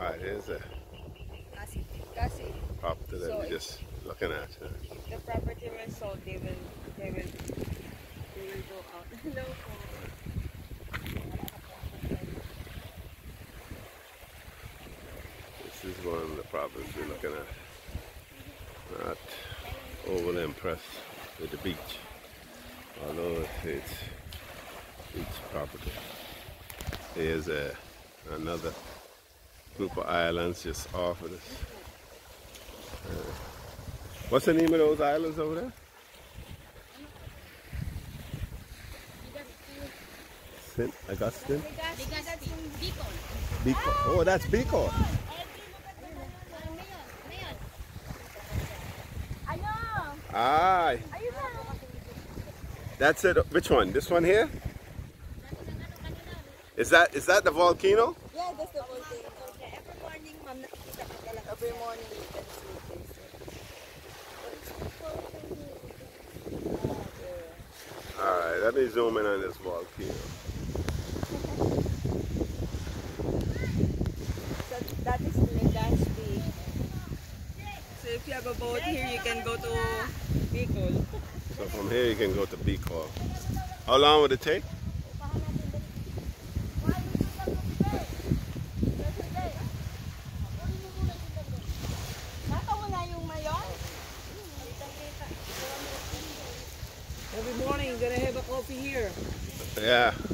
Alright, here's a property that we're just looking at. If the property was sold, they will go out. No. This is one of the properties we're looking at. Not overly impressed with the beach, although it's beach property. Here's another group of islands just off of this. What's the name of those islands over there? St. Augustine? Bicol. Oh, that's Bicol. Ah, that's it. Which one? This one here? Is that the volcano? Yeah, that's the volcano. Every morning, ma'am, nakikita ka talaga. Every morning you can see this. Alright, let me zoom in on this volcano. So that is Legazpi. So if you have a boat here, you can go to Bicol. So from here you can go to Bicol. How long would it take? Every morning, you're gonna have a coffee here. Yeah.